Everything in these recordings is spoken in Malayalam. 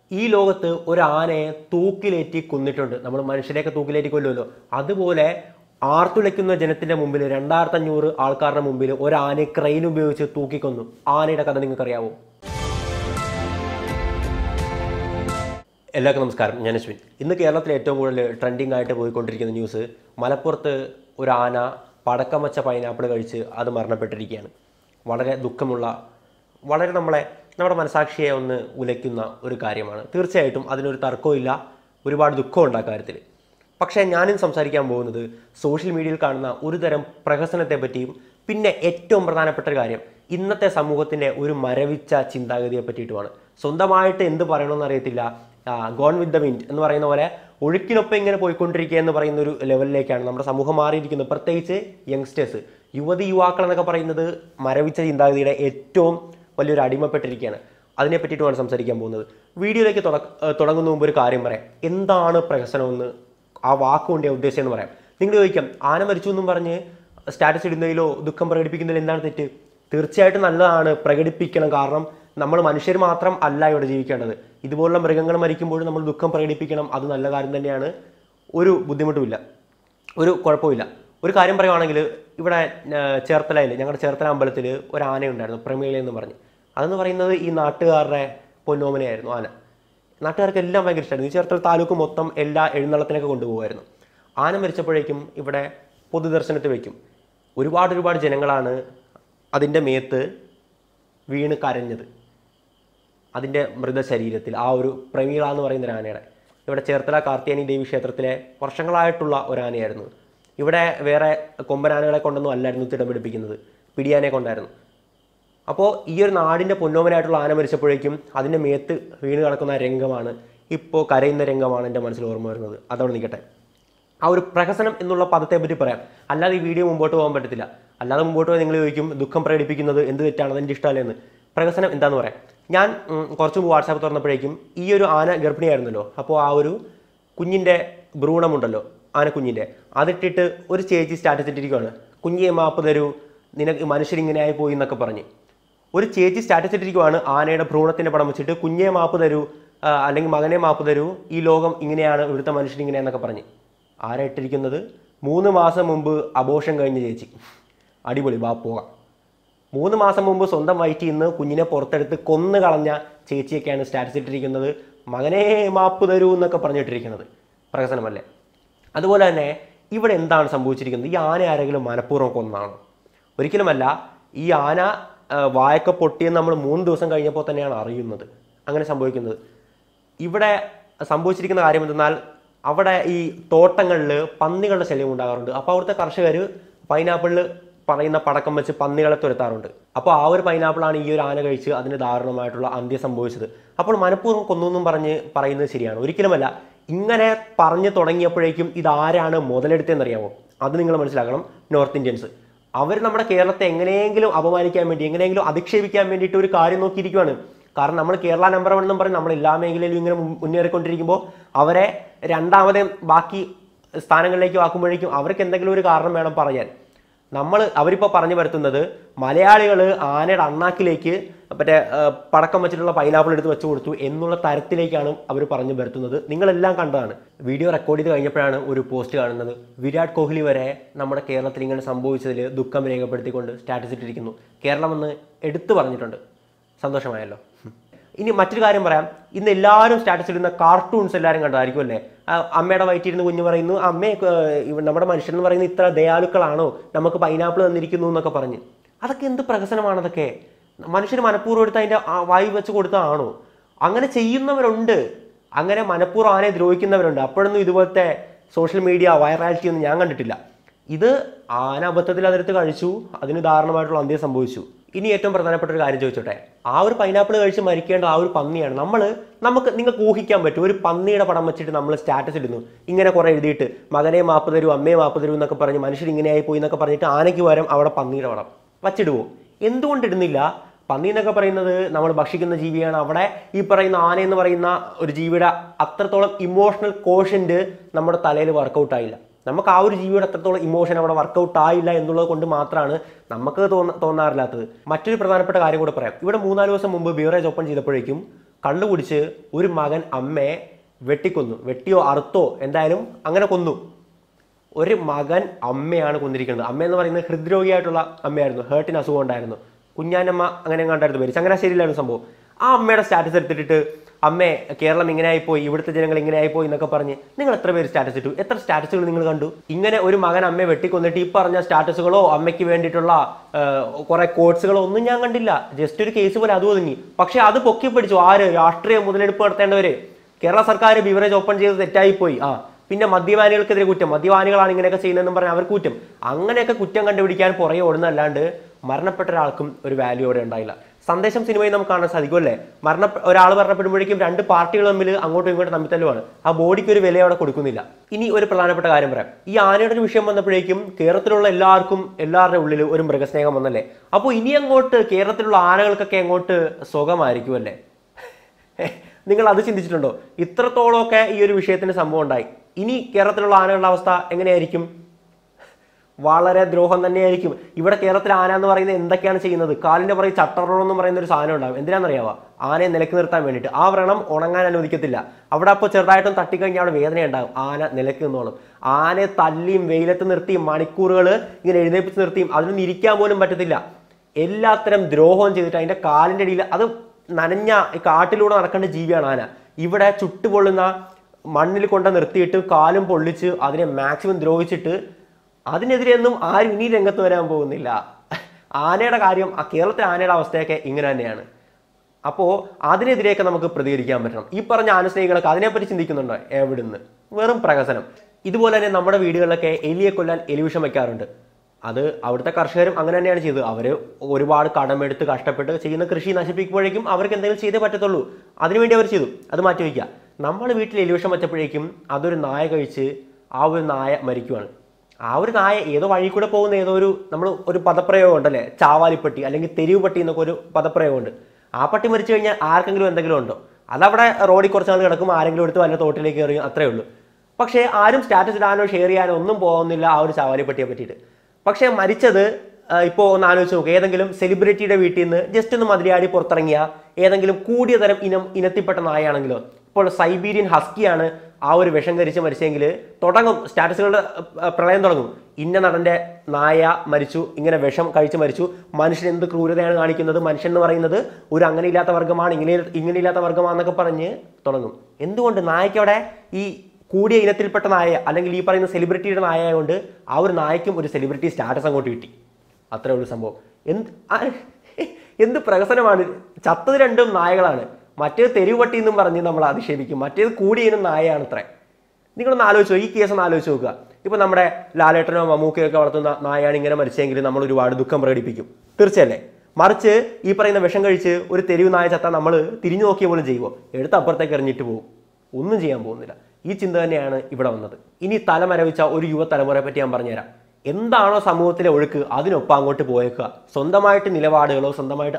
ഈ ലോകത്ത് ഒരു ആനയെ തൂക്കിലേറ്റി കൊന്നിട്ടുണ്ട്. നമ്മൾ മനുഷ്യരെയൊക്കെ തൂക്കിലേറ്റി കൊല്ലുമല്ലോ, അതുപോലെ ആർത്തുലയ്ക്കുന്ന ജനത്തിന്റെ മുമ്പിൽ 2500 ആൾക്കാരുടെ മുമ്പിൽ ഒരു ആനയെ ക്രെയിൻ ഉപയോഗിച്ച് തൂക്കിക്കൊന്നു. ആനയുടെ കഥ നിങ്ങൾക്കറിയാവോ? എല്ലാവർക്കും നമസ്കാരം, ഞാൻ അശ്വിൻ. ഇന്ന് കേരളത്തിൽ ഏറ്റവും കൂടുതൽ ട്രെൻഡിങ് ആയിട്ട് പോയിക്കൊണ്ടിരിക്കുന്ന ന്യൂസ്, മലപ്പുറത്ത് ഒരു ആന പടക്കം വച്ച പൈനാപ്പിൾ കഴിച്ച് അത് മരണപ്പെട്ടിരിക്കുകയാണ്. വളരെ ദുഃഖമുള്ള, വളരെ നമ്മുടെ മനസാക്ഷിയെ ഒന്ന് ഉലയ്ക്കുന്ന ഒരു കാര്യമാണ്. തീർച്ചയായിട്ടും അതിനൊരു തർക്കമില്ല, ഒരുപാട് ദുഃഖമുണ്ട് ആ കാര്യത്തിൽ. പക്ഷേ ഞാനും സംസാരിക്കാൻ പോകുന്നത് സോഷ്യൽ മീഡിയയിൽ കാണുന്ന ഒരു തരം പ്രഹസനത്തെ പറ്റിയും, പിന്നെ ഏറ്റവും പ്രധാനപ്പെട്ട ഒരു കാര്യം, ഇന്നത്തെ സമൂഹത്തിൻ്റെ ഒരു മരവിച്ച ചിന്താഗതിയെ പറ്റിയിട്ടുമാണ്. സ്വന്തമായിട്ട് എന്ത് പറയണമെന്ന് അറിയത്തില്ല, ഗോൺ വിത്ത് ദ വിൻഡ് എന്ന് പറയുന്ന പോലെ ഒഴുക്കിനൊപ്പം ഇങ്ങനെ പോയിക്കൊണ്ടിരിക്കുക എന്ന് പറയുന്ന ഒരു ലെവലിലേക്കാണ് നമ്മുടെ സമൂഹം മാറിയിരിക്കുന്നത്. പ്രത്യേകിച്ച് യങ്സ്റ്റേഴ്സ്, യുവാക്കൾ എന്നൊക്കെ പറയുന്നത് മരവിച്ച ചിന്താഗതിയുടെ ഏറ്റവും വലിയൊരു അടിമപ്പെട്ടിരിക്കുകയാണ്. അതിനെ പറ്റിയിട്ടുമാണ് സംസാരിക്കാൻ പോകുന്നത്. വീഡിയോയിലേക്ക് തുടങ്ങുന്ന മുമ്പ് ഒരു കാര്യം പറയാം. എന്താണ് പ്രഹസനമെന്ന്, ആ വാക്കുകൊണ്ട് ഉദ്ദേശം എന്ന് പറയാം. നിങ്ങൾ ചോദിക്കാം, ആന മരിച്ചു എന്നും പറഞ്ഞ് സ്റ്റാറ്റസ് ഇടുന്നതിലോ ദുഃഖം പ്രകടിപ്പിക്കുന്നതിലോ എന്താണ് തെറ്റ്? തീർച്ചയായിട്ടും നല്ലതാണ്, പ്രകടിപ്പിക്കണം. കാരണം നമ്മൾ മനുഷ്യർ മാത്രം അല്ല ഇവിടെ ജീവിക്കേണ്ടത്. ഇതുപോലുള്ള മൃഗങ്ങൾ മരിക്കുമ്പോഴും നമ്മൾ ദുഃഖം പ്രകടിപ്പിക്കണം. അത് നല്ല കാര്യം തന്നെയാണ്, ഒരു ബുദ്ധിമുട്ടുമില്ല, ഒരു കുഴപ്പമില്ല. ഒരു കാര്യം പറയുവാണെങ്കിൽ, ഇവിടെ ചേർത്തലയിൽ, ഞങ്ങളുടെ ചേർത്തല അമ്പലത്തിൽ ഒരു ആനയുണ്ടായിരുന്നു, പ്രമേളി എന്ന് പറഞ്ഞ്. അതെന്ന് പറയുന്നത് ഈ നാട്ടുകാരുടെ പൊന്നോമനയായിരുന്നു ആന. നാട്ടുകാർക്ക് എല്ലാം ഭയങ്കര ഇഷ്ടമായിരുന്നു. ഈ ചേർത്തല താലൂക്ക് മൊത്തം എല്ലാ എഴുന്നള്ളത്തിനൊക്കെ കൊണ്ടുപോകുമായിരുന്നു. ആന മരിച്ചപ്പോഴേക്കും ഇവിടെ പൊതുദർശനത്തിൽ വയ്ക്കും. ഒരുപാട് ജനങ്ങളാണ് അതിൻ്റെ മേത്ത് വീണ് കരഞ്ഞത്. അതിൻ്റെ മൃതശരീരത്തിൽ, ആ ഒരു പ്രമീള എന്ന് പറയുന്ന ഒരു ആനയുടെ. ഇവിടെ ചേർത്തല കാർത്തിയാനി ദേവി ക്ഷേത്രത്തിലെ വർഷങ്ങളായിട്ടുള്ള ഒരു ആനയായിരുന്നു. ഇവിടെ വേറെ കൊമ്പനാനകളെ കൊണ്ടൊന്നും അല്ലായിരുന്നു തിടം പിടിപ്പിക്കുന്നത്, പിടിയാനെ കൊണ്ടായിരുന്നു. അപ്പോൾ ഈ ഒരു നാടിൻ്റെ പൊന്നോമനായിട്ടുള്ള ആന മരിച്ചപ്പോഴേക്കും അതിൻ്റെ മേത്ത് വീണ് കിടക്കുന്ന രംഗമാണ്, ഇപ്പോൾ കരയുന്ന രംഗമാണ് എൻ്റെ മനസ്സിൽ ഓർമ്മ വരുന്നത്. അതവിടെ നിൽക്കട്ടെ. ആ ഒരു പ്രഹസനം എന്നുള്ള പദത്തെ പറ്റി പറയാം. അല്ലാതെ ഈ വീഡിയോ മുമ്പോട്ട് പോകാൻ പറ്റത്തില്ല. അല്ലാതെ മുമ്പോട്ട് പോയി നിങ്ങൾ ചോദിക്കും, ദുഃഖം പ്രകടിപ്പിക്കുന്നത് എന്ത് തെറ്റാണ്, അതെൻ്റെ ഇഷ്ടമല്ല എന്ന്. പ്രഹസനം എന്താണെന്ന് പറയാം. ഞാൻ കുറച്ച് മുമ്പ് വാട്സാപ്പ് തുറന്നപ്പോഴേക്കും ഈ ഒരു ആന ഗർഭിണിയായിരുന്നല്ലോ. അപ്പോൾ ആ ഒരു കുഞ്ഞിൻ്റെ ഭ്രൂണമുണ്ടല്ലോ, ആനക്കുഞ്ഞിൻ്റെ, അതിട്ടിട്ട് ഒരു ചേച്ചി സ്റ്റാറ്റസ് ഇട്ടിരിക്കുകയാണ്, കുഞ്ഞിയെ മാപ്പ് തരൂ, നിനക്ക് മനുഷ്യരിങ്ങനെയായി പോയി എന്നൊക്കെ പറഞ്ഞ്. ഒരു ചേച്ചി സ്റ്റാറ്റസ് ഇട്ടിരിക്കുകയാണ് ആനയുടെ ഭ്രൂണത്തിൻ്റെ പടം വെച്ചിട്ട്, കുഞ്ഞിയെ മാപ്പ് തരൂ, അല്ലെങ്കിൽ മകനെ മാപ്പ് തരൂ, ഈ ലോകം ഇങ്ങനെയാണ്, ഇവിടുത്തെ മനുഷ്യരിങ്ങനെയാന്നൊക്കെ പറഞ്ഞ്. ആരാ ഇട്ടിരിക്കുന്നത്? 3 മാസം മുമ്പ് അബോർഷൻ കഴിഞ്ഞ ചേച്ചി. അടിപൊളി, പോകാം. 3 മാസം മുമ്പ് സ്വന്തം വയറ്റിൽ നിന്ന് കുഞ്ഞിനെ പുറത്തെടുത്ത് കൊന്നു കളഞ്ഞ ചേച്ചിയൊക്കെയാണ് സ്റ്റാറ്റസ് ഇട്ടിരിക്കുന്നത്, മകനെ മാപ്പ് തരൂ എന്നൊക്കെ പറഞ്ഞിട്ടിരിക്കുന്നത്. പ്രഹസനമല്ലേ? അതുപോലെ തന്നെ ഇവിടെ എന്താണ് സംഭവിച്ചിരിക്കുന്നത്? ഈ ആന ആരെങ്കിലും മനഃപൂർവ്വം കൊന്നാണോ? ഒരിക്കലുമല്ല. ഈ ആന വായൊക്കെ പൊട്ടിയെന്ന് നമ്മൾ 3 ദിവസം കഴിഞ്ഞപ്പോൾ തന്നെയാണ് അറിയുന്നത്. അങ്ങനെ സംഭവിക്കുന്നത്. ഇവിടെ സംഭവിച്ചിരിക്കുന്ന കാര്യം എന്തെന്നാൽ, അവിടെ ഈ തോട്ടങ്ങളിൽ പന്നികളുടെ ശല്യം ഉണ്ടാകാറുണ്ട്. അപ്പോൾ അവിടുത്തെ കർഷകർ പൈനാപ്പിളിൽ പറയുന്ന പടക്കം വെച്ച് പന്നികളെ തുരത്താറുണ്ട്. അപ്പോൾ ആ ഒരു പൈനാപ്പിളാണ് ഈ ഒരു ആന കഴിച്ച് അതിന് ദാരുണമായിട്ടുള്ള അന്ത്യം സംഭവിച്ചത്. അപ്പോൾ മനഃപൂർവ്വം കൊന്നു പറയുന്നത് ശരിയാണ്? ഒരിക്കലുമല്ല. ഇങ്ങനെ പറഞ്ഞു തുടങ്ങിയപ്പോഴേക്കും ഇതാരാണ് മുതലെടുത്തതെന്നറിയാമോ? അത് നിങ്ങൾ മനസ്സിലാക്കണം. North Indians. അവർ നമ്മുടെ കേരളത്തെ എങ്ങനെയെങ്കിലും അപമാനിക്കാൻ വേണ്ടി, എങ്ങനെയെങ്കിലും അധിക്ഷേപിക്കാൻ വേണ്ടിയിട്ട് ഒരു കാര്യം നോക്കിയിരിക്കുകയാണ്. കാരണം നമ്മൾ കേരള നമ്പർ 1 എന്നും പറഞ്ഞ് നമ്മൾ എല്ലാ മേഖലയിലും ഇങ്ങനെ മുന്നേറിക്കൊണ്ടിരിക്കുമ്പോൾ അവരെ രണ്ടാമതേ ബാക്കി സ്ഥാനങ്ങളിലേക്ക് ആക്കുമ്പോഴേക്കും അവർക്ക് എന്തെങ്കിലും ഒരു കാരണം വേണം പറയാൻ. അവരിപ്പോൾ പറഞ്ഞു വരുത്തുന്നത്, മലയാളികൾ ആനയുടെ അണ്ണാക്കിലേക്ക് മറ്റേ പടക്കം വെച്ചിട്ടുള്ള പൈനാപ്പിൾ എടുത്ത് വെച്ച് കൊടുത്തു എന്നുള്ള തരത്തിലേക്കാണ് അവർ പറഞ്ഞു വരുത്തുന്നത്. നിങ്ങളെല്ലാം കണ്ടതാണ്. വീഡിയോ റെക്കോർഡ് ചെയ്ത് കഴിഞ്ഞപ്പോഴാണ് ഒരു പോസ്റ്റ് കാണുന്നത്. വിരാട് കോഹ്ലി വരെ നമ്മുടെ കേരളത്തിൽ ഇങ്ങനെ സംഭവിച്ചതിൽ ദുഃഖം രേഖപ്പെടുത്തിക്കൊണ്ട് സ്റ്റാറ്റസ് ഇട്ടിരിക്കുന്നു. കേരളമെന്ന് എടുത്തു പറഞ്ഞിട്ടുണ്ട്. സന്തോഷമായല്ലോ. ഇനി മറ്റൊരു കാര്യം പറയാം. ഇന്ന് എല്ലാവരും സ്റ്റാറ്റസ് ഇടുന്ന കാർട്ടൂൺസ് എല്ലാവരും കണ്ടതായിരിക്കും അല്ലേ? അമ്മയുടെ വയറ്റിരുന്ന് കുഞ്ഞ് പറയുന്നു, അമ്മേ നമ്മുടെ മനുഷ്യൻ എന്ന് പറയുന്നത് ഇത്ര ദയാലുക്കളാണോ, നമുക്ക് പൈനാപ്പിൾ തന്നിരിക്കുന്നു എന്നൊക്കെ പറഞ്ഞ്. അതൊക്കെ എന്ത് പ്രഹസനമാണ്? അതൊക്കെ മനുഷ്യന് മനഃപൂർവ്വം എടുത്ത് അതിൻ്റെ വായു വെച്ച് കൊടുത്തതാണോ? അങ്ങനെ ചെയ്യുന്നവരുണ്ട്, അങ്ങനെ മനഃപൂർവ്വം ആനയെ ദ്രോഹിക്കുന്നവരുണ്ട്. അപ്പോഴൊന്നും ഇതുപോലത്തെ സോഷ്യൽ മീഡിയ വൈറാലിറ്റി ഒന്നും ഞാൻ കണ്ടിട്ടില്ല. ഇത് ആന അബദ്ധത്തിൽ അതെടുത്ത് കഴിച്ചു, അതിന് ദാരുണമായിട്ടുള്ള അന്ത്യം സംഭവിച്ചു. ഇനി ഏറ്റവും പ്രധാനപ്പെട്ട ഒരു കാര്യം ചോദിച്ചോട്ടെ. ആ ഒരു പൈനാപ്പിൾ കഴിച്ച് മരിക്കേണ്ട ആ ഒരു പന്നിയാണ്. നിങ്ങൾക്ക് ഊഹിക്കാൻ പറ്റും, ഒരു പന്നിയുടെ പടം വെച്ചിട്ട് നമ്മൾ സ്റ്റാറ്റസ് ഇടുന്നു, ഇങ്ങനെ കുറെ എഴുതിയിട്ട് മകനെ മാപ്പ് തരൂ, അമ്മയെ മാപ്പ് തരൂ എന്നൊക്കെ പറഞ്ഞ്, മനുഷ്യർ ഇങ്ങനെയായി പോയി എന്നൊക്കെ പറഞ്ഞിട്ട് ആനയ്ക്ക് പകരം അവിടെ പന്നിയുടെ പടം വച്ചിടുവോ? എന്തുകൊണ്ടിടുന്നില്ല? പന്നി എന്നൊക്കെ പറയുന്നത് നമ്മൾ ഭക്ഷിക്കുന്ന ജീവിയാണ്. അവിടെ ഈ പറയുന്ന ആന എന്ന് പറയുന്ന ഒരു ജീവിയുടെ അത്രത്തോളം ഇമോഷണൽ കോഷ്യന്റ് നമ്മുടെ തലയിൽ വർക്കൗട്ടായില്ല. നമുക്ക് ആ ഒരു ജീവിയുടെ അത്രത്തോളം ഇമോഷൻ അവിടെ വർക്കൗട്ട് ആയില്ല എന്നുള്ളത് കൊണ്ട് മാത്രമാണ് നമുക്ക് തോന്നാറില്ലാത്തത്. മറ്റൊരു പ്രധാനപ്പെട്ട കാര്യം കൂടെ പറയാം. ഇവിടെ 3-4 ദിവസം മുമ്പ് ബിവറേജ് ഓപ്പൺ ചെയ്തപ്പോഴേക്കും കള്ളുകുടിച്ച് ഒരു മകൻ അമ്മയെ വെട്ടിക്കൊന്നു, വെട്ടിയോ അറുത്തോ എന്തായാലും അങ്ങനെ കൊന്നു. ഒരു മകൻ അമ്മയാണ് കൊന്നിരിക്കുന്നത്. അമ്മ എന്ന് പറയുന്നത് ഹൃദ്രോഗിയായിട്ടുള്ള അമ്മയായിരുന്നു, ഹേർട്ടിന് അസുഖം ഉണ്ടായിരുന്നു, കുഞ്ഞാനമ്മ അങ്ങനെ കണ്ടായിരുന്നു പേര്, ചങ്ങനാശ്ശേരിയിലായിരുന്നു സംഭവം. ആ അമ്മയുടെ സ്റ്റാറ്റസ് എടുത്തിട്ട് അമ്മേ കേരളം ഇങ്ങനെ ആയിപ്പോയി, ഇവിടുത്തെ ജനങ്ങൾ ഇങ്ങനെ ആയിപ്പോയി എന്നൊക്കെ പറഞ്ഞ് നിങ്ങൾ എത്ര പേര് സ്റ്റാറ്റസ് ഇട്ടു, എത്ര സ്റ്റാറ്റസുകൾ നിങ്ങൾ കണ്ടു? ഇങ്ങനെ ഒരു മകൻ അമ്മയെ വെട്ടിക്കൊന്നിട്ട് ഈ പറഞ്ഞ സ്റ്റാറ്റസുകളോ അമ്മയ്ക്ക് വേണ്ടിയിട്ടുള്ള കുറെ കോട്സുകളോ ഒന്നും ഞാൻ കണ്ടില്ല. ജസ്റ്റ് ഒരു കേസ് പോലെ അത് ഒതുങ്ങി. പക്ഷെ അത് പൊക്കി പിടിച്ചു ആര്? രാഷ്ട്രീയ മുതലെടുപ്പ് നടത്തേണ്ടവര്. കേരള സർക്കാർ ബിവറേജ് ഓപ്പൺ ചെയ്ത് തെറ്റായിപ്പോയി. പിന്നെ മദ്യപാനികൾക്കെതിരെ കുറ്റം, മദ്യപാനികളാണ് ഇങ്ങനെയൊക്കെ ചെയ്യുന്നതെന്നും പറഞ്ഞാൽ അവർക്ക് കുറ്റം. അങ്ങനെയൊക്കെ കുറ്റം കണ്ടുപിടിക്കാൻ പുറകെ ഓടുന്നതല്ലാണ്ട് മരണപ്പെട്ട ഒരാൾക്കും ഒരു വാല്യൂ അവിടെ ഉണ്ടായില്ല. സന്ദേശം സിനിമയിൽ നമുക്ക് കാണാൻ സാധിക്കും അല്ലേ? ഒരാൾ മരണപ്പെടുമ്പോഴേക്കും രണ്ട് പാർട്ടികൾ തമ്മിൽ അങ്ങോട്ടും ഇങ്ങോട്ടും തമ്മിത്തല്ലുമാണ്. ആ ബോഡിക്ക് ഒരു വില അവിടെ കൊടുക്കുന്നില്ല. ഇനി ഒരു പ്രധാനപ്പെട്ട കാര്യം പറയാം. ഈ ആനയുടെ ഒരു വിഷയം വന്നപ്പോഴേക്കും കേരളത്തിലുള്ള എല്ലാവരുടെ ഉള്ളിൽ ഒരു മൃഗസ്നേഹം വന്നല്ലേ. അപ്പോൾ ഇനി അങ്ങോട്ട് കേരളത്തിലുള്ള ആനകൾക്കൊക്കെ അങ്ങോട്ട് സുഖമായിരിക്കും അല്ലേ? നിങ്ങൾ അത് ചിന്തിച്ചിട്ടുണ്ടോ? ഇത്രത്തോളമൊക്കെ ഈ ഒരു വിഷയത്തിന് സംഭവം ഉണ്ടായി. ഇനി കേരളത്തിലുള്ള ആനകളുടെ അവസ്ഥ എങ്ങനെയായിരിക്കും? വളരെ ദ്രോഹം തന്നെയായിരിക്കും. ഇവിടെ കേരളത്തിലെ ആന എന്ന് പറയുന്നത് എന്തൊക്കെയാണ് ചെയ്യുന്നത്? കാലിന്റെ പുറകെ ചട്ടറോളം എന്ന് പറയുന്ന ഒരു സാധനം ഉണ്ടാവും. എന്തിനാണെന്നറിയാവോ? ആനയെ നിലക്ക് നിർത്താൻ വേണ്ടിയിട്ട്. ആ വ്രണം ഉണങ്ങാൻ അനുവദിക്കത്തില്ല. അവിടെ അപ്പോൾ ചെറുതായിട്ടും തട്ടിക്കഴിഞ്ഞാൽ അവിടെ വേദന ഉണ്ടാകും. ആന നിലക്ക് നിന്നോളും. ആനയെ തല്ലിയും വെയിലത്ത് നിർത്തിയും മണിക്കൂറുകൾ ഇങ്ങനെ എഴുന്നേപ്പിച്ച് നിർത്തിയും അതിനൊന്നും ഇരിക്കാൻ പോലും പറ്റത്തില്ല. എല്ലാത്തരം ദ്രോഹവും ചെയ്തിട്ട് അതിന്റെ കാലിന്റെ അടിയിൽ, അത് നനഞ്ഞ കാട്ടിലൂടെ നടക്കേണ്ട ജീവിയാണ് ആന. ഇവിടെ ചുട്ടുപൊള്ളുന്ന മണ്ണിൽ കൊണ്ട് നിർത്തിയിട്ട് കാലും പൊള്ളിച്ച് അതിനെ മാക്സിമം ദ്രോഹിച്ചിട്ട് അതിനെതിരെയൊന്നും ആരും ഇനി രംഗത്ത് വരാൻ പോകുന്നില്ല. ആനയുടെ കാര്യം, കേരളത്തിലെ ആനയുടെ അവസ്ഥയൊക്കെ ഇങ്ങനെ തന്നെയാണ്. അപ്പോൾ അതിനെതിരെയൊക്കെ നമുക്ക് പ്രതികരിക്കാൻ പറ്റണം. ഈ പറഞ്ഞ ആനസ്നേഹികളൊക്കെ അതിനെപ്പറ്റി ചിന്തിക്കുന്നുണ്ടോ? എവിടുന്ന്? വെറും പ്രഹസനം. ഇതുപോലെ തന്നെ നമ്മുടെ വീടുകളിലൊക്കെ എലിയെ കൊല്ലാൻ എലിവിഷം വയ്ക്കാറുണ്ട്. അത് അവിടുത്തെ കർഷകരും അങ്ങനെ തന്നെയാണ് ചെയ്തത്. അവർ ഒരുപാട് കടമെടുത്ത് കഷ്ടപ്പെട്ട് ചെയ്യുന്ന കൃഷി നശിപ്പിക്കുമ്പോഴേക്കും അവർക്ക് എന്തെങ്കിലും ചെയ്തേ പറ്റത്തുള്ളൂ. അതിനുവേണ്ടി അവർ ചെയ്തു. അത് മാറ്റി വയ്ക്കുക. നമ്മൾ വീട്ടിൽ എലിവിഷം വെച്ചപ്പോഴേക്കും അതൊരു നായ കഴിച്ച് ആ ഒരു നായ മരിക്കുവാണ്. ആ ഒരു നായ ഏതോ വഴി കൂടെ പോകുന്ന നമ്മൾ ഒരു പദപ്രയോഗം ഉണ്ടല്ലേ, ചാവാലിപ്പട്ടി അല്ലെങ്കിൽ തെരുവ് പട്ടി എന്നൊക്കെ ഒരു പദപ്രയോഗമുണ്ട്. ആ പട്ടി മരിച്ചു കഴിഞ്ഞാൽ ആർക്കെങ്കിലും എന്തെങ്കിലും ഉണ്ടോ? അതവിടെ റോഡിൽ കുറച്ച് നാൾ കിടക്കും, ആരെങ്കിലും എടുത്ത് വല്ല തോട്ടിലേക്ക് എറിയും, അത്രേ ഉള്ളൂ. പക്ഷേ ആരും സ്റ്റാറ്റസ് ഇടാനോ ഷെയർ ചെയ്യാനോ ഒന്നും പോകുന്നില്ല ആ ഒരു ചാവാലിപ്പട്ടിയെ പറ്റിയിട്ട്. പക്ഷേ മരിച്ചത് ഇപ്പോൾ ഒന്ന് ആലോചിച്ച് നോക്കുക. ഏതെങ്കിലും സെലിബ്രിറ്റിയുടെ വീട്ടിൽ നിന്ന് ജസ്റ്റ് ഒന്ന് മതിലിയാടി പുറത്തിറങ്ങിയ ഏതെങ്കിലും കൂടിയ തരം ഇനത്തിൽപ്പെട്ട നായയാണെങ്കിലോ? ഇപ്പോൾ സൈബീരിയൻ ഹസ്കിയാണ് ആ ഒരു വിഷം കരിച്ച് മരിച്ചെങ്കിൽ തുടങ്ങും സ്റ്റാറ്റസുകളുടെ പ്രളയം തുടങ്ങും. ഇന്ന നടന്റെ നായ മരിച്ചു, ഇങ്ങനെ വിഷം കഴിച്ച് മരിച്ചു, മനുഷ്യൻ എന്ത് ക്രൂരതയാണ് കാണിക്കുന്നത്, മനുഷ്യൻ എന്ന് പറയുന്നത് ഒരു അങ്ങനെയില്ലാത്ത വർഗ്ഗമാണ്, ഇങ്ങനെയില്ലാത്ത വർഗ്ഗമാണെന്നൊക്കെ പറഞ്ഞ് തുടങ്ങും. എന്തുകൊണ്ട്? നായക്കവിടെ ഈ കൂടിയ ഇനത്തിൽപ്പെട്ട നായ അല്ലെങ്കിൽ ഈ പറയുന്ന സെലിബ്രിറ്റിയുടെ നായ കൊണ്ട് ആ ഒരു നായക്കും ഒരു സെലിബ്രിറ്റി സ്റ്റാറ്റസ് അങ്ങോട്ട് കിട്ടി. അത്രേ ഉള്ളൂ സംഭവം. എന്ത് പ്രഹസനമാണ്! ചത്തത് രണ്ടും നായകളാണ്. മറ്റേത് തെരുവട്ടി എന്നും പറഞ്ഞ് നമ്മൾ അധിക്ഷേപിക്കും, മറ്റേത് കൂടിയതിനും നായയാണ് അത്രേ. നിങ്ങളൊന്ന് ആലോചിച്ചോ, ഈ കേസ് ഒന്ന് ആലോചിച്ച് നോക്കുക. ഇപ്പൊ നമ്മുടെ ലാലേട്ടനോ മമ്മൂക്കയോ ഒക്കെ വളർത്തുന്ന നായാണ് ഇങ്ങനെ മരിച്ചെങ്കിൽ നമ്മൾ ഒരുപാട് ദുഃഖം പ്രകടിപ്പിക്കും, തീർച്ചയല്ലേ? മറിച്ച് ഈ പറയുന്ന വിഷം കഴിച്ച് ഒരു തെരുവ് നായ ചത്താൽ നമ്മൾ തിരിഞ്ഞു നോക്കിയ പോലും ചെയ്യുമോ? എടുത്ത് അപ്പുറത്തേക്ക് എറിഞ്ഞിട്ട് പോകും, ഒന്നും ചെയ്യാൻ പോകുന്നില്ല. ഈ ചിന്ത തന്നെയാണ് ഇവിടെ വന്നത്. ഇനി തലമരവിച്ച ഒരു യുവതലമുറയെ പറ്റി ഞാൻ പറഞ്ഞുതരാം. എന്താണോ സമൂഹത്തിലെ ഒഴുക്ക് അതിനൊപ്പം അങ്ങോട്ട് പോയേക്കുക. സ്വന്തമായിട്ട് നിലപാടുകളോ സ്വന്തമായിട്ട്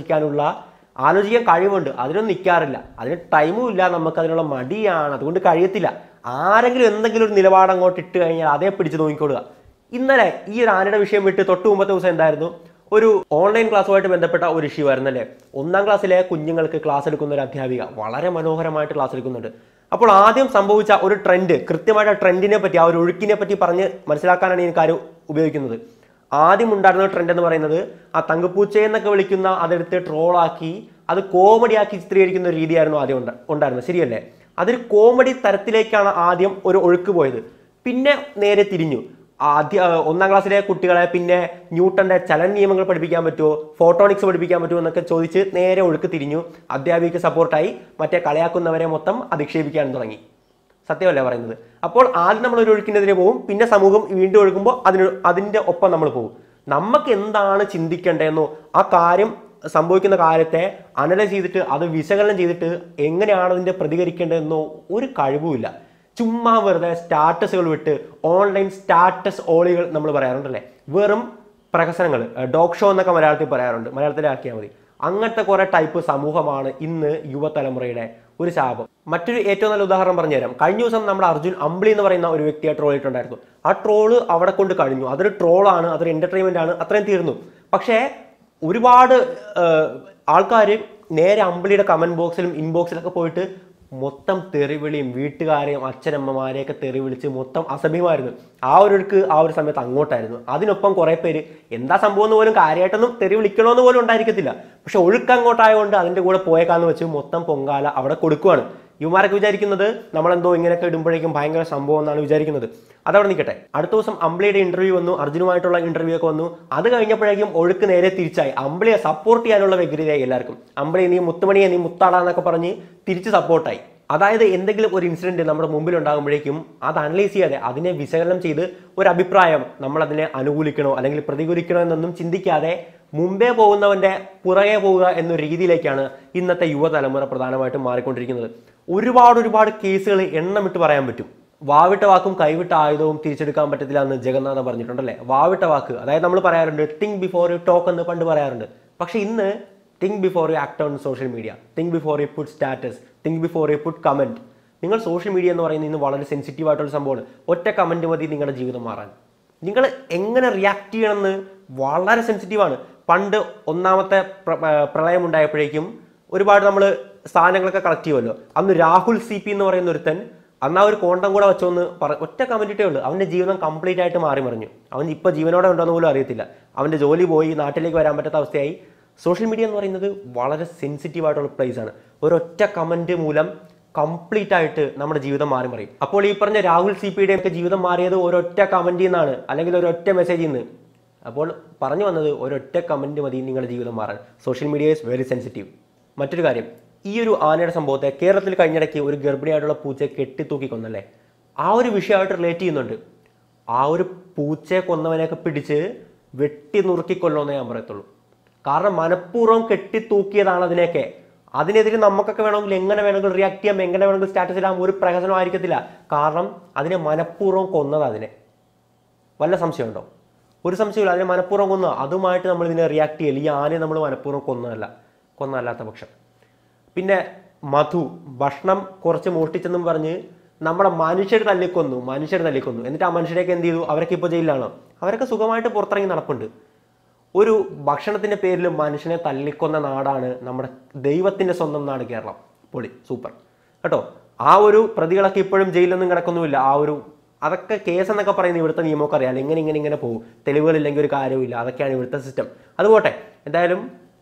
ആലോചിക്കാൻ കഴിവുണ്ട്, അതിനൊന്നും നിൽക്കാറില്ല, അതിന് ടൈമും ഇല്ല, നമുക്ക് അതിനുള്ള മടിയാണ്, അതുകൊണ്ട് കഴിയത്തില്ല. ആരെങ്കിലും എന്തെങ്കിലും ഒരു നിലപാട് അങ്ങോട്ട് ഇട്ട് കഴിഞ്ഞാൽ അതേ പിടിച്ച് നോക്കിക്കൊള്ളുക. ഇന്നലെ ഈ ഒരു ആനയുടെ വിഷയം വിട്ട് തൊട്ട് മുമ്പത്തെ ദിവസം എന്തായിരുന്നു? ഒരു ഓൺലൈൻ ക്ലാസ്സുമായിട്ട് ബന്ധപ്പെട്ട ഒരു ഇഷ്യൂ ആയിരുന്നല്ലേ. 1ാം ക്ലാസ്സിലെ കുഞ്ഞുങ്ങൾക്ക് ക്ലാസ് എടുക്കുന്ന ഒരു അധ്യാപിക വളരെ മനോഹരമായിട്ട് ക്ലാസ് എടുക്കുന്നുണ്ട്. അപ്പോൾ ആദ്യം സംഭവിച്ച ഒരു ട്രെൻഡ്, കൃത്യമായിട്ട് ട്രെൻഡിനെ പറ്റി, ആ ഒരു ഒഴുക്കിനെ പറ്റി പറഞ്ഞ് മനസ്സിലാക്കാനാണ് ഈ കാര്യം ഉപയോഗിക്കുന്നത്. ആദ്യം ഉണ്ടായിരുന്ന ട്രെൻഡ് എന്ന് പറയുന്നത് ആ തങ്കപ്പൂച്ചയെന്നൊക്കെ വിളിക്കുന്ന അതെടുത്ത് ട്രോളാക്കി അത് കോമഡിയാക്കി ചിത്രീകരിക്കുന്ന ഒരു രീതിയായിരുന്നു ആദ്യം ഉണ്ടായിരുന്നത്, ശരിയല്ലേ? അതൊരു കോമഡി തരത്തിലേക്കാണ് ആദ്യം ഒരു ഒഴുക്ക് പോയത്. പിന്നെ നേരെ തിരിഞ്ഞു. 1ാം ക്ലാസ്സിലെ കുട്ടികളെ പിന്നെ ന്യൂട്ടന്റെ ചലന നിയമങ്ങൾ പഠിപ്പിക്കാൻ പറ്റുമോ, ഫോട്ടോണിക്സ് പഠിപ്പിക്കാൻ പറ്റുമോ എന്നൊക്കെ ചോദിച്ച് നേരെ ഒഴുക്ക് തിരിഞ്ഞു. അധ്യാപികക്ക് സപ്പോർട്ടായി മറ്റേ കളയാക്കുന്നവരെ മൊത്തം അധിക്ഷേപിക്കാൻ തുടങ്ങി. സത്യമല്ലേ പറയുന്നത്? അപ്പോൾ ആദ്യം നമ്മൾ ഒരു ഒഴുക്കിനെതിരെ പോകും, പിന്നെ സമൂഹം വീണ്ടും ഒഴുകുമ്പോൾ അതിൻ്റെ ഒപ്പം നമ്മൾ പോകും. നമുക്ക് എന്താണ് ചിന്തിക്കേണ്ടതെന്നോ ആ കാര്യം സംഭവിക്കുന്ന കാര്യത്തെ അനലൈസ് ചെയ്തിട്ട് അത് വിശകലനം ചെയ്തിട്ട് എങ്ങനെയാണ് അതിൻ്റെ പ്രതികരിക്കേണ്ടതെന്നോ ഒരു കഴിവുമില്ല. ചുമ്മാ വെറുതെ സ്റ്റാറ്റസുകൾ വിട്ട് ഓൺലൈൻ സ്റ്റാറ്റസ് ഓളികൾ നമ്മൾ പറയാറുണ്ടല്ലേ, വെറും പ്രഹസനങ്ങൾ, ഡോഗ് ഷോ എന്നൊക്കെ മലയാളത്തിൽ പറയാറുണ്ട്, മലയാളത്തിലാക്കിയാൽ മതി. അങ്ങനത്തെ കുറെ ടൈപ്പ് സമൂഹമാണ് ഇന്ന് യുവതലമുറയുടെ ഒരു ശാപം. മറ്റൊരു ഏറ്റവും നല്ല ഉദാഹരണം പറഞ്ഞുതരാം. കഴിഞ്ഞ ദിവസം നമ്മുടെ അർജുൻ അമ്പിളി എന്ന് പറയുന്ന ഒരു വ്യക്തിയെ ട്രോൾ ചെയ്തിട്ടുണ്ടായിരുന്നു. ആ ട്രോള് അവിടെ കൊണ്ട് കഴിഞ്ഞു. അതൊരു ട്രോളാണ്, അതൊരു എന്റർടൈൻമെന്റ് ആണ്, അത്രയും തീർന്നു. പക്ഷേ ഒരുപാട് ആൾക്കാർ നേരെ അമ്പിളിയുടെ കമൻറ്റ് ബോക്സിലും ഇൻബോക്സിലൊക്കെ പോയിട്ട് മൊത്തം തെറിവിളിയും വീട്ടുകാരെയും അച്ഛനമ്മമാരെയൊക്കെ തെറി വിളിച്ച് മൊത്തം അസഭ്യമായിരുന്നു. ആ ഒരു സമയത്ത് അങ്ങോട്ടായിരുന്നു. അതിനൊപ്പം കുറേ പേര് എന്താ സംഭവം എന്ന് പോലും കാര്യമായിട്ടൊന്നും തെറി വിളിക്കണമെന്ന് പോലും ഉണ്ടായിരിക്കത്തില്ല. പക്ഷെ ഒഴുക്കങ്ങോട്ടായതുകൊണ്ട് അതിൻ്റെ കൂടെ പോയേക്കാന്ന് വെച്ച് മൊത്തം പൊങ്കാല അവിടെ കൊടുക്കുവാണ്. യുവമാരൊക്കെ വിചാരിക്കുന്നത് നമ്മളെന്തോ ഇങ്ങനെയൊക്കെ ഇടുമ്പോഴേക്കും ഭയങ്കര സംഭവം എന്നാണ് വിചാരിക്കുന്നത്. അതവിടെ നിൽക്കട്ടെ. അടുത്ത ദിവസം അമ്പിളിയുടെ ഇന്റർവ്യൂ വന്നു, അർജുനുമായിട്ടുള്ള ഇന്റർവ്യൂ ഒക്കെ വന്നു. അത് കഴിഞ്ഞപ്പോഴേക്കും ഒഴുക്ക് നേരെ തിരിച്ചായി. അമ്പിളിയെ സപ്പോർട്ട് ചെയ്യാനുള്ള വ്യഗ്രതയായി എല്ലാവർക്കും. അമ്പിളി നീ മുത്തുമണിയെ നീ മുത്താടാന്നൊക്കെ പറഞ്ഞ് തിരിച്ച് സപ്പോർട്ടായി. അതായത് എന്തെങ്കിലും ഒരു ഇൻസിഡന്റ് നമ്മുടെ മുമ്പിൽ ഉണ്ടാകുമ്പോഴേക്കും അത് അനലൈസ് ചെയ്യാതെ അതിനെ വിശകലനം ചെയ്ത് ഒരു അഭിപ്രായം നമ്മൾ അതിനെ അനുകൂലിക്കണോ അല്ലെങ്കിൽ പ്രതികൂലിക്കണോ എന്നൊന്നും ചിന്തിക്കാതെ മുമ്പേ പോകുന്നവന്റെ പുറകെ പോവുക എന്നൊരു രീതിയിലേക്കാണ് ഇന്നത്തെ യുവതലമുറ പ്രധാനമായിട്ടും മാറിക്കൊണ്ടിരിക്കുന്നത്. ഒരുപാട് കേസുകൾ എണ്ണമിട്ട് പറയാൻ പറ്റും. വാവിട്ട വാക്കും കൈവിട്ട ആയുധവും തിരിച്ചെടുക്കാൻ പറ്റത്തില്ല എന്ന് ജഗന്നാഥൻ പറഞ്ഞിട്ടുണ്ടല്ലേ. വാവിട്ട വാക്ക്, അതായത് നമ്മൾ പറയാറുണ്ട് തിങ്ക് ബിഫോർ യു ടോക്ക് എന്ന് പണ്ട് പറയാറുണ്ട്. പക്ഷെ ഇന്ന് think before you act on social media, think before you put status, think before you put comment. നിങ്ങൾ സോഷ്യൽ മീഡിയ എന്ന് പറയുന്നത് ഇന്ന് വളരെ സെൻസിറ്റീവ് ആയിട്ടുള്ള സംഭവമാണ്. ഒറ്റ കമന്റ് മതി നിങ്ങളുടെ ജീവിതം മാറാൻ. നിങ്ങൾ എങ്ങനെ റിയാക്ട് ചെയ്യണമെന്ന് വളരെ സെൻസിറ്റീവാണ്. പണ്ട് ഒന്നാമത്തെ പ്രളയം ഉണ്ടായപ്പോഴേക്കും ഒരുപാട് നമ്മൾ സാധനങ്ങളൊക്കെ കളക്ട് ചെയ്യുമല്ലോ. അന്ന് രാഹുൽ CP എന്ന് പറയുന്ന ഒരുത്തൻ അന്ന് ആ ഒരു കോണ്ടം കൂടെ വെച്ചോന്ന് ഒറ്റ കമന്റ് ഇട്ടേ ഉള്ളൂ. അവൻ്റെ ജീവിതം കംപ്ലീറ്റ് ആയിട്ട് മാറി മറിഞ്ഞു. അവൻ ഇപ്പോൾ ജീവനോടെ ഉണ്ടോന്ന് പോലും അറിയത്തില്ല. അവൻ്റെ ജോലി പോയി, നാട്ടിലേക്ക് വരാൻ പറ്റാത്ത അവസ്ഥയായി. സോഷ്യൽ മീഡിയ എന്ന് പറയുന്നത് വളരെ സെൻസിറ്റീവ് ആയിട്ടുള്ള പ്ലേസ് ആണ്. ഒരൊറ്റ കമന്റ് മൂലം കംപ്ലീറ്റ് ആയിട്ട് നമ്മുടെ ജീവിതം മാറി മറിയും. അപ്പോൾ ഈ പറഞ്ഞ രാഹുൽ CPയുടെ ഒക്കെ ജീവിതം മാറിയത് ഒരൊറ്റ കമന്റിൽ നിന്നാണ്, അല്ലെങ്കിൽ ഒരൊറ്റ മെസ്സേജിൽ നിന്ന്. അപ്പോൾ പറഞ്ഞു വന്നത് ഒരൊറ്റ കമന്റ് മതി നിങ്ങളുടെ ജീവിതം മാറാൻ. Social media is very sensitive. മറ്റൊരു കാര്യം, ഈ ഒരു ആനയുടെ സംഭവത്തെ കേരളത്തിൽ കഴിഞ്ഞിടയ്ക്ക് ഒരു ഗർഭിണിയായിട്ടുള്ള പൂച്ചയെ കെട്ടിത്തൂക്കി കൊന്നല്ലേ, ആ ഒരു വിഷയമായിട്ട് റിലേറ്റ് ചെയ്യുന്നുണ്ട്. ആ ഒരു പൂച്ചയെ കൊന്നവനെയൊക്കെ പിടിച്ച് വെട്ടി നുറുക്കിക്കൊല്ലുമെന്നേ ഞാൻ പറയത്തുള്ളൂ. കാരണം മനഃപൂർവ്വം കെട്ടിത്തൂക്കിയതാണ് അതിനെയൊക്കെ. അതിനെതിരെ നമുക്കൊക്കെ വേണമെങ്കിൽ എങ്ങനെ വേണമെങ്കിൽ റിയാക്ട് ചെയ്യാം, എങ്ങനെ വേണമെങ്കിൽ സ്റ്റാറ്റസ് ഇടാം, ഒരു പ്രഹസനം ആയിരിക്കത്തില്ല. കാരണം അതിനെ മനഃപൂർവ്വം കൊന്നത്. അതിനെ വല്ല സംശയമുണ്ടോ? ഒരു സംശയമില്ല. അതിനെ മനഃപൂർവ്വം കൊന്ന അതുമായിട്ട് നമ്മൾ ഇതിനെ റിയാക്ട് ചെയ്യില്ല. ഈ ആനയെ നമ്മൾ മനഃപൂർവ്വം കൊന്നതല്ലാത്ത പക്ഷം. പിന്നെ മധു ഭക്ഷണം കുറച്ച് മോഷ്ടിച്ചെന്നും പറഞ്ഞ് നമ്മുടെ മനുഷ്യർ തല്ലിക്കൊന്നു. എന്നിട്ട് ആ മനുഷ്യരെയൊക്കെ എന്ത് ചെയ്തു? അവരൊക്കെ ഇപ്പോൾ ജയിലിലാണോ? അവരൊക്കെ സുഖമായിട്ട് പുറത്തിറങ്ങി നടപ്പുണ്ട്. ഒരു ഭക്ഷണത്തിൻ്റെ പേരിൽ മനുഷ്യനെ തല്ലിക്കൊന്ന നാടാണ് നമ്മുടെ ദൈവത്തിൻ്റെ സ്വന്തം നാട് കേരളം. പൊളി, സൂപ്പർ കേട്ടോ. ആ ഒരു പ്രതികളൊക്കെ ഇപ്പോഴും ജയിലൊന്നും കിടക്കൊന്നുമില്ല. അതൊക്കെ കേസ് എന്നൊക്കെ പറയുന്നത് ഇവിടുത്തെ നിയമമൊക്കെ അറിയാം. ഇങ്ങനെ പോകും. തെളിവുകളില്ലെങ്കിൽ ഒരു കാര്യമില്ല. അതൊക്കെയാണ് ഇവിടുത്തെ സിസ്റ്റം. അതുപോട്ടെ, എന്തായാലും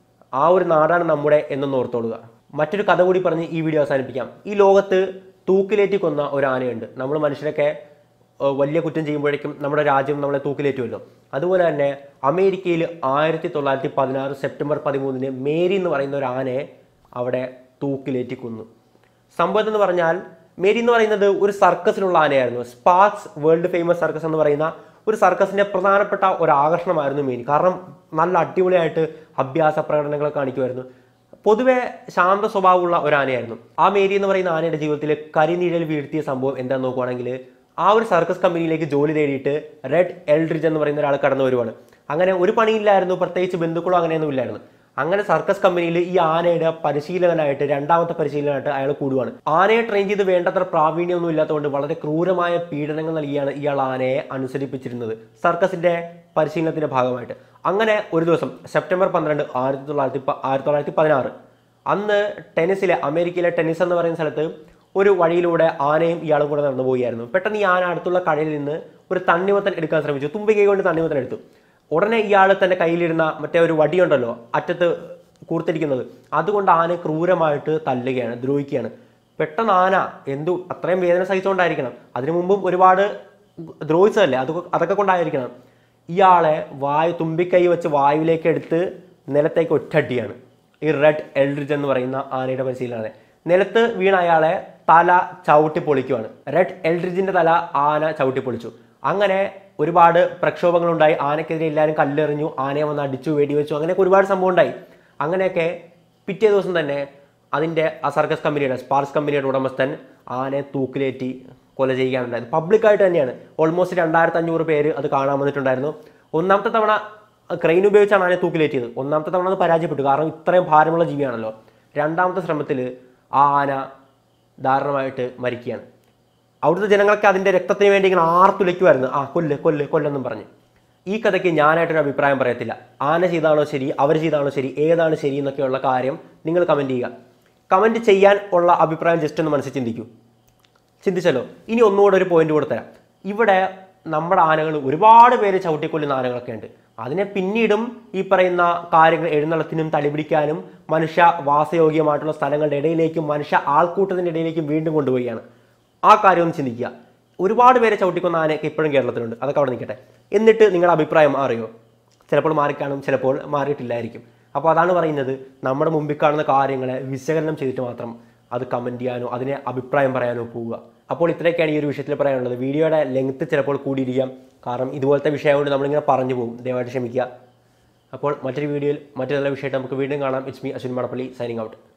ആ ഒരു നാടാണ് നമ്മുടെ എന്നൊന്ന് ഓർത്തോളുക. മറ്റൊരു കഥ കൂടി പറഞ്ഞ് ഈ വീഡിയോ അവസാനിപ്പിക്കാം. ഈ ലോകത്ത് തൂക്കിലേറ്റി കൊന്ന ഒരു ആനയുണ്ട്. നമ്മൾ മനുഷ്യരൊക്കെ വലിയ കുറ്റം ചെയ്യുമ്പോഴേക്കും നമ്മുടെ രാജ്യം നമ്മളെ തൂക്കിലേറ്റുമല്ലോ. അതുപോലെ തന്നെ അമേരിക്കയിൽ 1916 സെപ്റ്റംബർ 13 മേരി എന്ന് പറയുന്ന ഒരു ആനയെ അവിടെ തൂക്കിലേറ്റി കൊന്നു. സംഭവം എന്ന് പറഞ്ഞാൽ മേരി എന്ന് പറയുന്നത് ഒരു സർക്കസിലുള്ള ആനയായിരുന്നു. സ്പാർക്സ് വേൾഡ് ഫേമസ് സർക്കസ് എന്ന് പറയുന്ന ഒരു സർക്കസിന്റെ പ്രധാനപ്പെട്ട ഒരു ആകർഷണമായിരുന്നു മേരി. കാരണം നല്ല അടിപൊളിയായിട്ട് അഭ്യാസ പ്രകടനങ്ങൾ കാണിക്കുമായിരുന്നു. പൊതുവെ ശാന്ത സ്വഭാവമുള്ള ഒരു ആനയായിരുന്നു. ആ മേരി എന്ന് പറയുന്ന ആനയുടെ ജീവിതത്തിൽ കരിനിഴൽ വീഴ്ത്തിയ സംഭവം എന്താണെന്ന് നോക്കുവാണെങ്കിൽ, ആ ഒരു സർക്കസ് കമ്പനിയിലേക്ക് ജോലി തേടിയിട്ട് റെഡ് എൽഡ്രിഡ്ജ് എന്ന് പറയുന്ന ഒരാൾ കടന്നു വരുവാണ്. അങ്ങനെ ഒരു പണിയില്ലായിരുന്നു, പ്രത്യേകിച്ച് ബന്ധുക്കളോ അങ്ങനെയൊന്നും ഇല്ലായിരുന്നു. അങ്ങനെ സർക്കസ് കമ്പനിയിൽ ഈ ആനയുടെ പരിശീലകനായിട്ട്, രണ്ടാമത്തെ പരിശീലകനായിട്ട് അയാൾ കൂടുവാണ്. ആനയെ ട്രെയിൻ ചെയ്ത് വേണ്ടത്ര പ്രാവീണ്യമൊന്നും ഇല്ലാത്തതുകൊണ്ട് വളരെ ക്രൂരമായ പീഡനങ്ങൾ നൽകിയാണ് ഇയാൾ ആനയെ അനുസരിപ്പിച്ചിരുന്നത് സർക്കസിന്റെ പരിശീലനത്തിന്റെ ഭാഗമായിട്ട്. അങ്ങനെ ഒരു ദിവസം സെപ്റ്റംബർ 12, 1916 അന്ന് ടെന്നീസിലെ, അമേരിക്കയിലെ ടെന്നീസ് എന്ന് പറയുന്ന സ്ഥലത്ത് ഒരു വഴിയിലൂടെ ആനയും ഇയാളും കൂടെ നടന്നു പോവുകയായിരുന്നു. പെട്ടെന്ന് ഈ ആന അടുത്തുള്ള കടയിൽ നിന്ന് ഒരു തണ്ണിമത്തൻ എടുക്കാൻ ശ്രമിച്ചു. തുമ്പിക്കൈ കൊണ്ട് തണ്ണിമത്തൻ എടുത്തു. ഉടനെ ഇയാൾ തൻ്റെ കയ്യിലിരുന്ന മറ്റേ ഒരു വടിയുണ്ടല്ലോ അറ്റത്ത് കൂർത്തിരിക്കുന്നത്, അതുകൊണ്ട് ആന ക്രൂരമായിട്ട് തല്ലുകയാണ്, ദ്രോഹിക്കുകയാണ്. പെട്ടെന്ന് ആന അത്രയും വേദന സഹിച്ചുകൊണ്ടായിരിക്കണം, അതിനു മുമ്പും ഒരുപാട് ദ്രോഹിച്ചതല്ലേ, അതൊക്കെ കൊണ്ടായിരിക്കണം, ഇയാളെ തുമ്പിക്കൈ വെച്ച് വായുവിലേക്ക് എടുത്ത് നിലത്തേക്ക് ഒറ്റടിയാണ്. ഈ റെഡ് എൽഡ്രിഡ്ജ് എന്ന് പറയുന്ന ആനയുടെ പരിശീലനം നിലത്ത് വീണ അയാളെ തല ചവിട്ടി പൊളിക്കുവാണ്. റെഡ് എൽഡ്രിഡ്ജിന്റെ തല ആന ചവിട്ടി പൊളിച്ചു. അങ്ങനെ ഒരുപാട് പ്രക്ഷോഭങ്ങളുണ്ടായി. ആനയ്ക്കെതിരെ എല്ലാവരും കല്ലെറിഞ്ഞു, ആനയെ വന്ന് അടിച്ചു, വെടിവെച്ചു, അങ്ങനെയൊക്കെ ഒരുപാട് സംഭവം ഉണ്ടായി. അങ്ങനെയൊക്കെ പിറ്റേ ദിവസം തന്നെ അതിൻ്റെ ആ സർക്കസ് കമ്പനിയുടെ, സ്പാർക്സ് കമ്പനിയുടെ ഉടമസ്ഥൻ ആനയെ തൂക്കിലേറ്റി കൊല ചെയ്യാനുണ്ടായത്. പബ്ലിക്കായിട്ട് തന്നെയാണ്. ഓൾമോസ്റ്റ് 2500 പേര് അത് കാണാൻ വന്നിട്ടുണ്ടായിരുന്നു. ഒന്നാമത്തെ തവണ ക്രെയിൻ ഉപയോഗിച്ചാണ് ആനയെ തൂക്കിലേറ്റിയത്. ഒന്നാമത്തെ തവണ അത് പരാജയപ്പെട്ടു, കാരണം ഇത്രയും ഭാരമുള്ള ജീവിയാണല്ലോ. രണ്ടാമത്തെ ശ്രമത്തിൽ ആ ആന ദാരുണമായിട്ട് മരിക്കുകയാണ്. അവിടുത്തെ ജനങ്ങളൊക്കെ അതിൻ്റെ രക്തത്തിന് വേണ്ടി ഇങ്ങനെ ആർത്തുലയ്ക്കുമായിരുന്നു. കൊല്ലെന്നും പറഞ്ഞ്. ഈ കഥയ്ക്ക് ഞാനായിട്ടൊരു അഭിപ്രായം പറയത്തില്ല. ആന ചെയ്താണോ ശരി, അവർ ചെയ്താണോ ശരി, ഏതാണ് ശരി എന്നൊക്കെയുള്ള കാര്യം നിങ്ങൾ കമൻറ്റ് ചെയ്യുക. കമൻറ്റ് ചെയ്യാൻ ഉള്ള അഭിപ്രായം ജസ്റ്റ് ഒന്ന് മനസ്സിൽ ചിന്തിച്ചല്ലോ. ഇനി ഒന്നുകൂടെ ഒരു പോയിന്റ് കൂടെ തരാം. ഇവിടെ നമ്മുടെ ആനകൾ ഒരുപാട് പേര് ചവിട്ടിക്കൊല്ലുന്ന ആനകളൊക്കെ ഉണ്ട്. അതിനെ പിന്നീടും ഈ പറയുന്ന കാര്യങ്ങൾ എഴുന്നള്ളത്തിനും തടിപിടിക്കാനും മനുഷ്യ വാസയോഗ്യമായിട്ടുള്ള സ്ഥലങ്ങളുടെ ഇടയിലേക്കും മനുഷ്യ ആൾക്കൂട്ടത്തിൻ്റെ ഇടയിലേക്കും വീണ്ടും കൊണ്ടുപോവുകയാണ്. ആ കാര്യം ഒന്ന് ചിന്തിക്കുക. ഒരുപാട് പേരെ ചവിട്ടിക്കൊന്ന ആനയൊക്കെ ഇപ്പോഴും കേരളത്തിലുണ്ട്. അതൊക്കെ അവിടെ നിൽക്കട്ടെ. എന്നിട്ട് നിങ്ങളുടെ അഭിപ്രായം അറിയോ? ചിലപ്പോൾ മാറിക്കാണും, ചിലപ്പോൾ മാറിയിട്ടില്ലായിരിക്കും. അപ്പോൾ അതാണ് പറയുന്നത്, നമ്മുടെ മുമ്പിൽ കാണുന്ന കാര്യങ്ങളെ വിശകലനം ചെയ്തിട്ട് മാത്രം അത് കമൻറ്റ് ചെയ്യാനോ അതിനെ അഭിപ്രായം പറയാനോ പോവുക. അപ്പോൾ ഇത്രയൊക്കെയാണ് ഈ ഒരു വിഷയത്തിൽ പറയാനുള്ളത്. വീഡിയോയുടെ ലെങ്ത്ത് ചിലപ്പോൾ കൂടിയിരിക്കാം, കാരണം ഇതുപോലത്തെ വിഷയമായതുകൊണ്ട് നമ്മളിങ്ങനെ പറഞ്ഞു പോകും. ദയവായിട്ട് ക്ഷമിക്കുക. അപ്പോൾ മറ്റൊരു വീഡിയോയിൽ മറ്റൊരു നല്ല വിഷയമായിട്ട് നമുക്ക് വീണ്ടും കാണാം. It's me Ashwin Madappally, signing out.